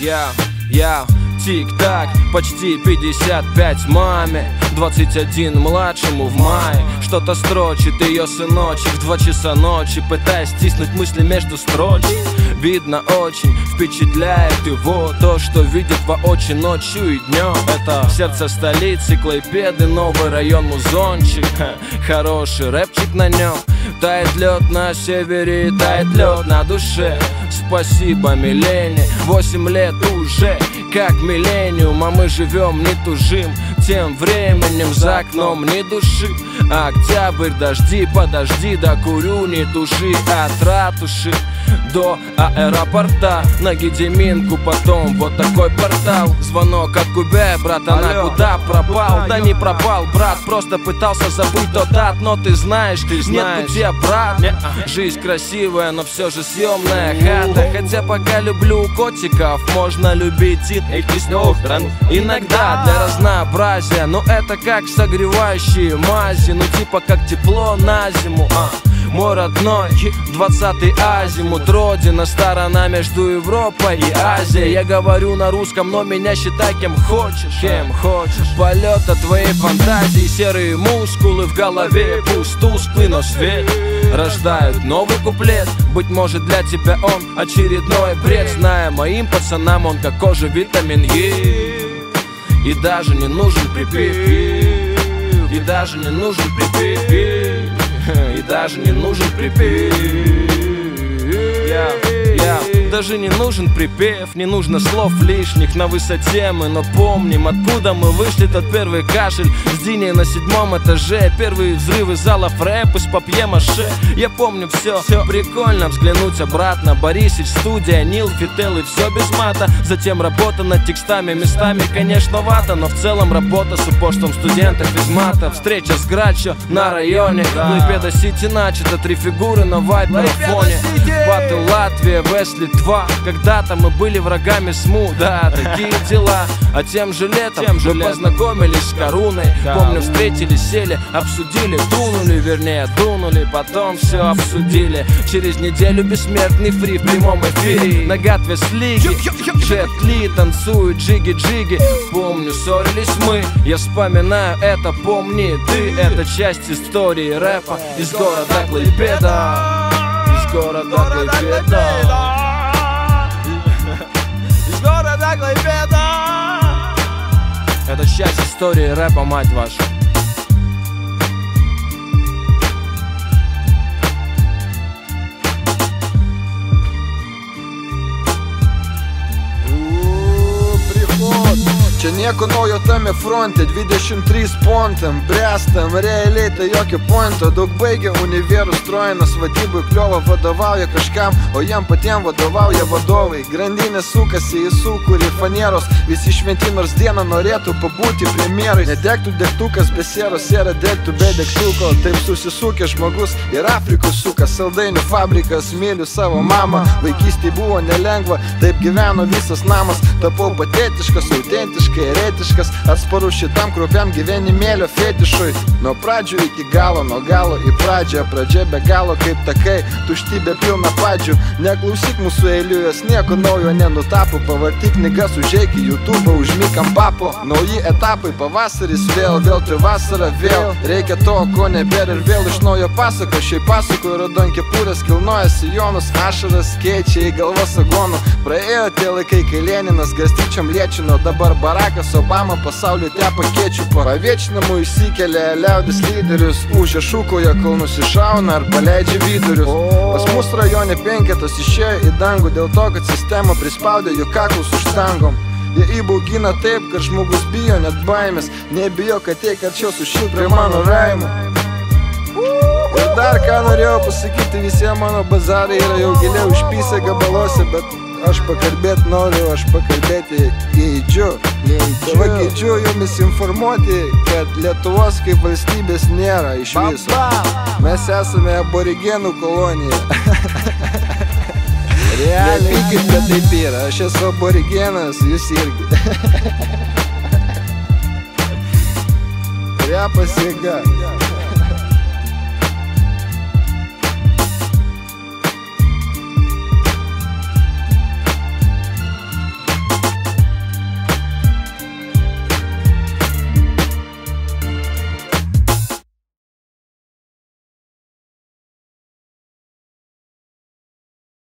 Тик-так, почти 55 маме, 21 младшему в мае. Что-то строчит ее сыночек в 2 часа ночи, пытаясь стиснуть мысли между строчек. Видно, очень впечатляет его то, что видит воочию ночью и днем. Это сердце столицы Клайпеды, новый район Музончик. Хороший рэпчик на нем. Тает лед на севере, тает лед на душе. Спасибо, миллениум, 8 лет уже как миллениум, а мы живем, не тужим. Тем временем за окном ни души. Октябрь, дожди, подожди, докурю, не туши. От ратуши до аэропорта, на Гедеминку, потом вот такой портал. Звонок от Кубе, брат, она куда пропал? Да не пропал, брат, просто пытался забыть тот ад. Но ты знаешь, нет пути обратно. Жизнь красивая, но все же съемная хата. Хотя пока люблю котиков, можно любить и стран. Иногда для разнообразия, но это как согревающие мази. Ну типа как тепло на зиму. Мой родной, 20-й азимут, родина, сторона между Европой и Азией. Я говорю на русском, но меня считай кем хочешь. Полет от твоей фантазии, серые мускулы в голове, пусть тусклый, но свет рождают новый куплет. Быть может для тебя он очередной бред, зная моим пацанам он как кожа витамин Е. И даже не нужен припев, и даже не нужен припев, и даже не нужен припев. Даже не нужен припев, не нужно слов лишних. На высоте мы, но помним, откуда мы вышли. Тот первый кашель с Диней на 7-м этаже, первые взрывы залов рэп из папье-маше. Я помню все прикольно взглянуть обратно. Борисич, студия, Нил, Фител и все без мата. Затем работа над текстами, местами, конечно, вата. Но в целом работа с упорством студентов из мата. Встреча с Грачо на районе Клайпеда Сити, начато 3 фигуры на вайб-марафоне. Батл Латвия, Весли 2. Когда-то мы были врагами СМУ, да, такие дела. А тем же летом мы познакомились с Коруной. Помню, встретились, сели, обсудили, дунули, вернее, дунули, потом все обсудили. Через неделю бессмертный фри в прямом эфире. На Гатве с лиги, Джет Ли танцует джиги-джиги. Помню, ссорились мы, я вспоминаю это, помни ты. Это часть истории рэпа из города Клайпеда. Из города Клайпеда. Города Клайпеда. Это часть истории рэпа, мать вашу. Čia nieko naujo tame fronte, 23 pontam, bręstam, realiai tai jokio pointo. Daug baigia univerus, trojinas vadybai, kliova vadovauja kažkam, o jam patiem vadovauja vadovai. Grandinė sukasi į sūkurį fanieros, visi šventi nors dieną norėtų pabūti premjerai. Nedegtų degtukas be sieros, siera degtų be degtuko. Taip susisukė žmogus ir Afrikos suka, saldainių fabrikas, myliu savo mamą. Vaikystėj buvo nelengva, taip gyveno visas namas. Tapau patetiškas, autentiškas, eretiškas, atsparus šitam kruopiam gyvenimėlio fetišui. Nuo pradžių iki galo, nuo galo į pradžią. Pradžia be galo kaip takai, tuštybė pilna padžių. Neklausyk mūsų eilių, jos nieko naujo nenutapo. Pavartyk knygas, užeik į YouTube, užmyk ant papo. Nauji etapai, pavasaris vėl tai vasara vėl. Reikia to, ko nebėra ir vėl iš naujo pasako. Šiaip pasako raudonkepurės kilnoja sijonus, ašaras keičia į galvas agonų. Praėjo tie laikai, kai Leninas garstyčiom liečino, dabar Barakas Obama pasaulį tepa kečupą. Paviečinamų įsikelia liaudis lyderius, užė šūkoja, kol nusišauna ar paleidžia vidurius. Pas mus rajone 5 išėjo į dangų, dėl to, kad sistema prispaudė jų kaklus už stangom. Jie įbaugina taip, kad žmogus bijo net baimės. Nebijo, kad teik arčiau sušil prie mano raimų. Ir dar ką norėjau pasakyti, visiems mano bazarai yra jau giliau išpysę gabaluose, bet aš pakalbėt noriu, aš pakalbėti geidžiu. Tava geidžiu jumis informuoti, kad Lietuvos kaip valstybės nėra iš viso. Mes esame aborigenų kolonija. Nepykit, bet taip yra, aš esu aborigenas, jūs irgi. Repas jėga.